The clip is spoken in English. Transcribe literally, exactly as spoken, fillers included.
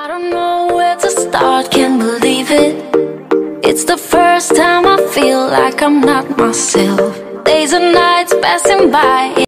I don't know where to start, can't believe it. It's the first time I feel like I'm not myself. Days and nights passing by.